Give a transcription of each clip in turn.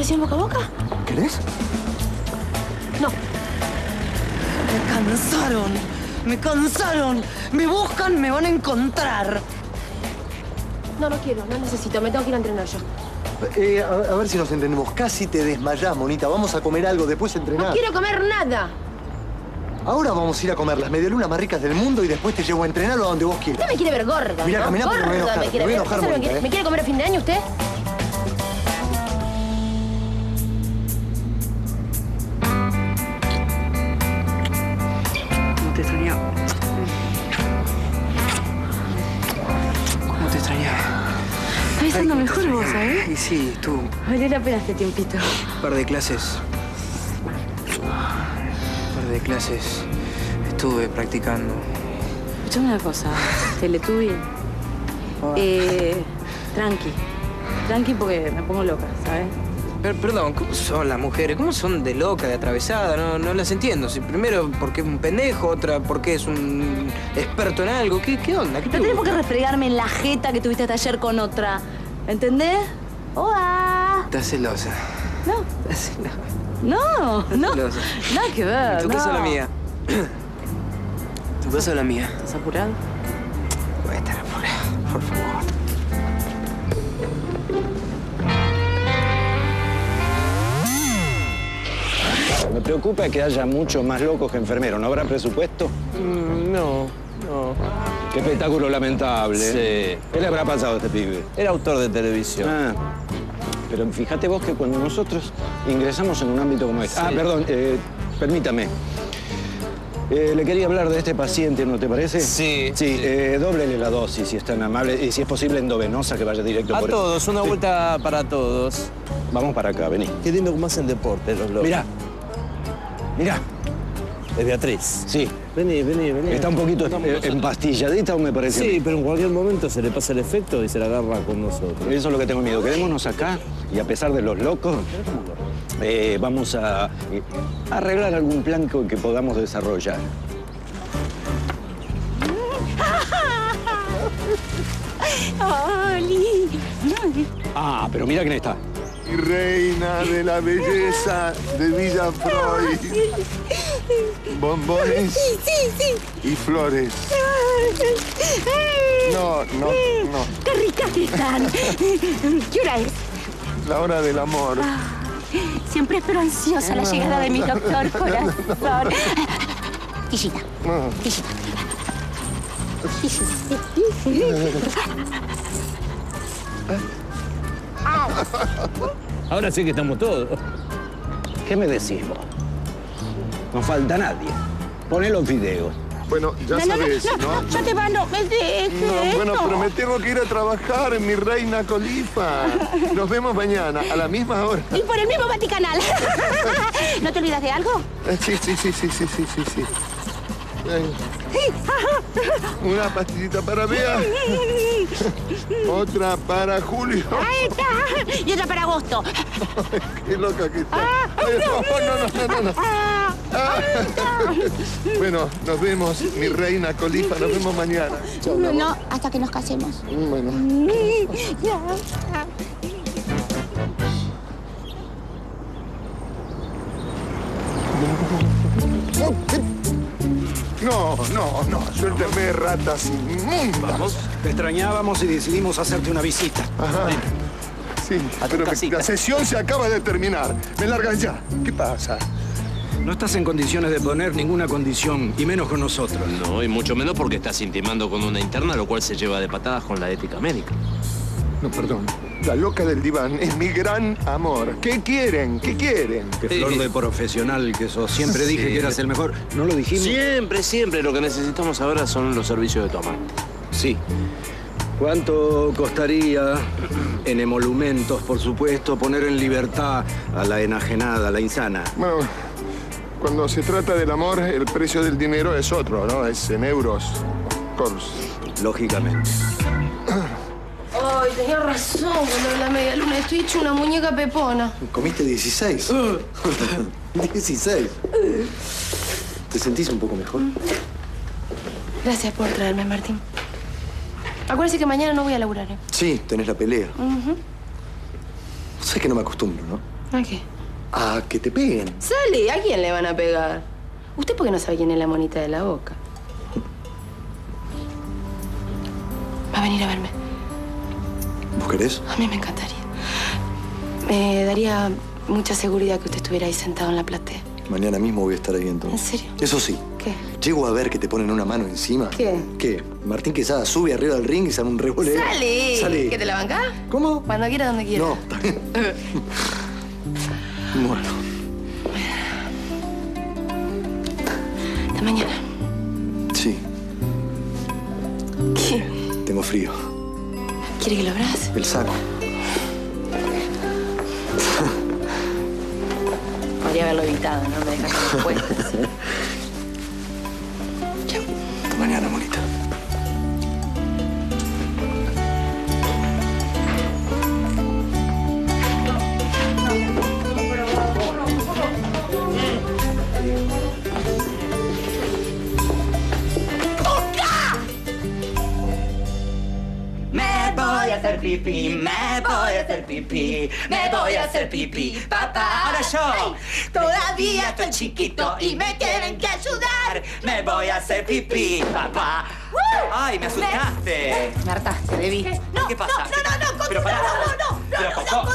sesión boca a boca? ¿Querés? No. Me cansaron. Me cansaron. Me buscan, me van a encontrar. No, no quiero, no necesito. Me tengo que ir a entrenar yo. A ver si nos entendemos. Casi te desmayás, monita. Vamos a comer algo, después entrenar. No quiero comer nada. Ahora vamos a ir a comer las medialunas más ricas del mundo y después te llevo a entrenar o a donde vos quieras. Usted me quiere ver gorda, Mirá, ¿no? caminá porque me voy a enojar. Me quiere Me voy a ver. enojar, ¿Sabe lo que monita, ¿Me quiere comer a fin de año usted? ¿Cómo te extrañaba? ¿Cómo te extrañaba? Estás estando mejor vos, ¿sabes? Y sí, tú. Valió la pena este tiempito. Un par de clases. Estuve practicando. Escuchame una cosa, Teletubby. Tranqui porque me pongo loca, ¿sabes? Perdón, ¿cómo son las mujeres? ¿Cómo son de loca, de atravesada? No las entiendo. Si primero porque es un pendejo, otra porque es un experto en algo. ¿Qué onda? ¿Qué No tenés por qué refregarme en la jeta que tuviste hasta ayer con otra. ¿Entendés? ¡Hola! Estás celosa. No. Estás celosa. No. Nada que ver, ¿Tu casa o la mía? ¿Tu casa o la mía? ¿Estás apurado? Voy a estar apurado, por favor. Me preocupa que haya muchos más locos que enfermeros. ¿No habrá presupuesto? No. Qué espectáculo lamentable. Sí. ¿Qué le habrá pasado a este pibe? Era autor de televisión. Pero fíjate vos que cuando nosotros ingresamos en un ámbito como este... Sí. Perdón, permítame. Le quería hablar de este paciente, ¿no te parece? Sí. Sí, dóblele la dosis, si es tan amable. Y si es posible, endovenosa, que vaya directo A por... todos, una vuelta para todos. Vamos para acá, vení. Qué lindo como hacen deporte los locos. Mirá. Es Beatriz. Sí. Vení. Está un poquito empastilladita, me parece. Sí, pero en cualquier momento se le pasa el efecto y se la agarra con nosotros. Eso es lo que tengo miedo. Quedémonos acá y a pesar de los locos, vamos a arreglar algún plan que podamos desarrollar. ¡Oli! Pero mira quién está. Reina de la belleza de Villa Freud. Bombones Sí. y flores. No. ¡Qué ricas que están! ¿Qué hora es? La hora del amor. Siempre espero ansiosa la llegada de mi doctor corazón. Tillita. Ahora sí que estamos todos. ¿Qué me decís vos? No falta nadie. Poné los videos. Bueno, ya sabes, ¿no? Ya te va, no me dejes. No, bueno, pero me tengo que ir a trabajar, mi reina Colifa. Nos vemos mañana, a la misma hora. Y por el mismo Vaticanal. ¿No te olvidas de algo? Sí. Una pastillita para Bea. Otra para Julio. Ahí está. Y otra para agosto. Qué loca que está. No. Bueno, nos vemos, mi reina Colifa. Nos vemos mañana. Chao, mi amor. No, hasta que nos casemos. Bueno. No, suélteme, ratas inmundas. Te extrañábamos y decidimos hacerte una visita. Ajá. Sí, pero casita. la sesión se acaba de terminar. Me largan ya. ¿Qué pasa? No estás en condiciones de poner ninguna condición, y menos con nosotros. No, y mucho menos porque estás intimando con una interna, lo cual se lleva de patadas con la ética médica. No, perdón. La loca del diván es mi gran amor. ¿Qué quieren? Qué flor de profesional que sos. Siempre dije que eras el mejor. ¿No lo dijimos? Siempre. Lo que necesitamos ahora son los servicios de tu amante. Sí. ¿Cuánto costaría, en emolumentos, por supuesto, poner en libertad a la enajenada, a la insana? Bueno, cuando se trata del amor, el precio del dinero es otro, ¿no? Es en euros. Lógicamente. Ay, tenía razón con lo de la media luna. Estoy hecho una muñeca pepona. ¿Comiste 16? 16. ¿Te sentís un poco mejor? Gracias por traerme, Martín. Acuérdese que mañana no voy a laburar, ¿eh? Sí, tenés la pelea. ¿Sabes que no me acostumbro, no? ¿A qué? A que te peguen. Sale, ¿a quién le van a pegar? ¿Usted por qué no sabe quién es la monita de la boca? Va a venir a verme. ¿Vos querés? A mí me encantaría. Me daría mucha seguridad que usted estuviera ahí sentado en la platea. Mañana mismo voy a estar ahí entonces. ¿En serio? Eso sí. ¿Qué? Llego a ver que te ponen una mano encima. ¿Qué? ¿Qué? Martín Quesada sube arriba del ring y sale un revoleo. ¡Sale! ¡Sale! ¿Que te la bancás? ¿Cómo? Cuando quiera, donde quiera. No, está bien. Bueno. Hasta mañana. Sí, ¿Qué? tengo frío. ¿Quiere que lo abrace? El saco. Podría haberlo evitado, ¿no? Me dejaste puestas. Chao. Hasta mañana, monita. Me voy a hacer pipí, me voy a hacer pipí, me voy a hacer pipí, papá. Ahora yo. Todavía estoy chiquito y me tienen que ayudar. Me voy a hacer pipí, papá. Ay, me asustaste. Me hartaste, Debbie. No, ¿qué pasa? No, pero pará. Pero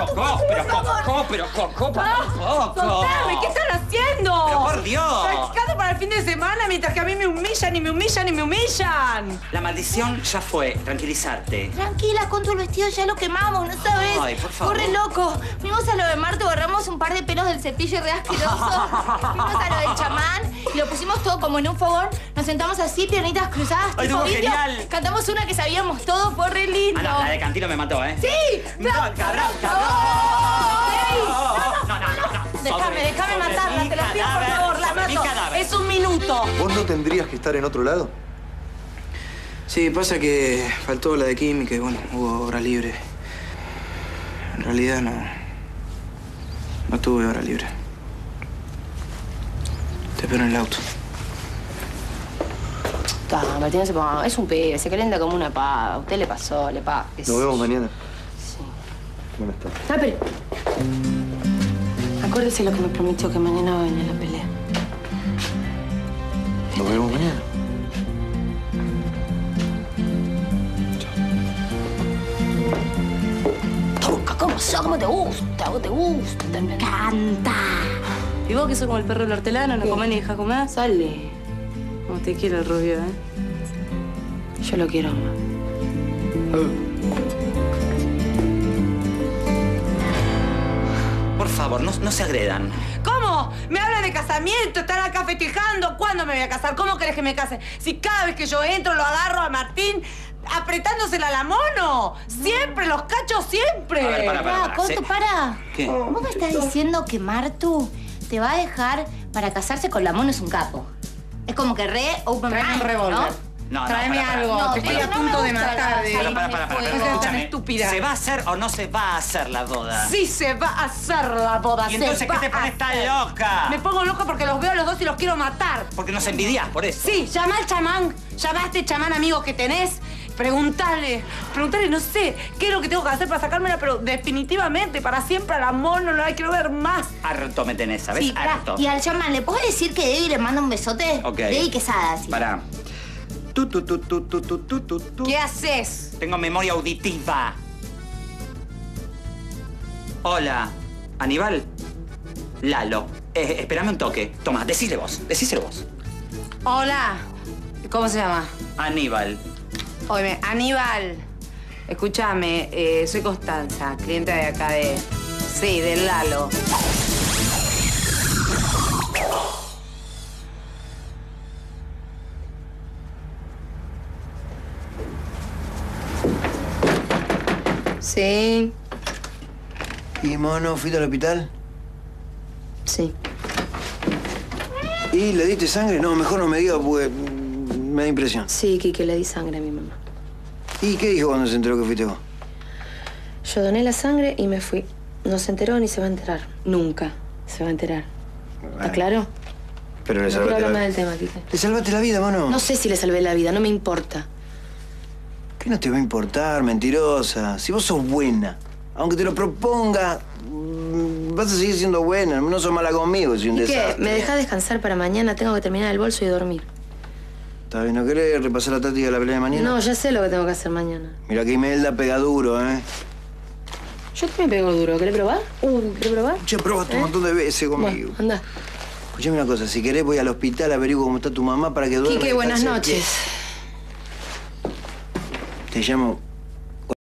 Coco, ¡Soltame! ¿Qué están haciendo? Pero por Dios. Practicando para el fin de semana mientras que a mí me humillan y me humillan y me humillan. La maldición ya fue, tranquilizarte. Tranquila, con tu vestido ya lo quemamos, ¿no sabes? Ay, por favor. Corre loco. Fuimos a lo de Marto, agarramos un par de pelos del cepillo re asqueroso. Fuimos a lo del chamán y lo pusimos todo como en un fogón. Nos sentamos así, piernitas cruzadas, Ay, tipo estuvo indio. genial. Cantamos una que sabíamos todo, fue re lindo. Ah, no, la de Cantilo me mató, ¿eh? ¡Sí! ¡Bronca! ¡Ey! No. Déjame matarla, te lo pido, por favor, la mato. Es un minuto. ¿Vos no tendrías que estar en otro lado? Sí, pasa que faltó la de química y bueno, hubo hora libre. En realidad no tuve hora libre. Te espero en el auto. Martín, se ponga. Es un pibe, se calienta como una pava. A usted le pasó, le pasa. Nos vemos mañana. Sí. Buenas tardes. Ah, pero... Acuérdese lo que me prometió, que mañana va a venir a la pelea. Nos vemos mañana. Turca, ¿cómo sos? ¿Cómo te gusta? ¿Cómo te gusta? Me encanta. ¿Y vos que sos como el perro del hortelano? ¿No comés ni deja comer? Sale. Como te quiere el rubio, ¿eh? Yo lo quiero, mamá. Por favor, no se agredan. ¿Cómo? Me hablan de casamiento, están acá festejando. ¿Cuándo me voy a casar? ¿Cómo querés que me case? Si cada vez que yo entro lo agarro a Martín apretándosela a la mono. Siempre, los cachos siempre. A ver, para. Conto, para. ¿Qué? ¿Vos me estás diciendo que Martu te va a dejar para casarse con la mono? Es un capo. Es como que re open Tráeme mind, un revólver. No, Tráeme para. algo. No, te estoy pero a no punto me de gusta matar, la- de Para. No seas tan Escúchame. estúpida. ¿Se va a hacer o no se va a hacer la boda? Sí se va a hacer la boda. ¿Y entonces qué te pones tan loca? Me pongo loca porque los veo a los dos y los quiero matar. Porque nos envidias, por eso. Sí, llama al chamán. Llama a este chamán amigo que tenés. Preguntale, no sé qué es lo que tengo que hacer para sacármela, pero definitivamente, para siempre a la mono, no la quiero ver más. Harto me tenés, ¿sabes? Sí, pará. Harto. Y al chamán, ¿le puedo decir que Debbie le manda un besote? Ok. Debbie Quesada, sí. Pará. Tu. ¿Qué haces? Tengo memoria auditiva. Hola, Aníbal. Lalo. Espérame un toque. Toma, decíselo vos. Hola. ¿Cómo se llama? Aníbal. Oye, Aníbal. Escúchame, soy Constanza, clienta de acá de... Sí, del Lalo. Sí, ¿Y mono, fuiste al hospital? Sí. ¿Y le diste sangre? No, mejor no me diga porque me da impresión. Sí, Quique, le di sangre a mi mamá. ¿Y qué dijo cuando se enteró que fuiste vos? Yo doné la sangre y me fui. No se enteró ni se va a enterar. Nunca se va a enterar. ¿Está claro? Pero le No quiero salvaste hablar la más del vida. tema, Quique. ¿Le salvaste la vida, mono? No sé si le salvé la vida, no me importa. ¿Qué no te va a importar, mentirosa? Si vos sos buena. Aunque te lo proponga, vas a seguir siendo buena. No sos mala conmigo, si un ¿Y desastre. qué? ¿Me dejás descansar para mañana? Tengo que terminar el bolso y dormir. ¿Está bien? ¿No querés repasar la táctica de la pelea de mañana? No, ya sé lo que tengo que hacer mañana. Mira que Imelda pega duro, ¿eh? Yo también pego duro. ¿Querés probar? ¿Querés probar? Ya probaste un montón de veces conmigo. Bueno, anda. Escuchame una cosa, si querés voy al hospital, averiguo cómo está tu mamá para que duerma. Quique, buenas noches. Te llamo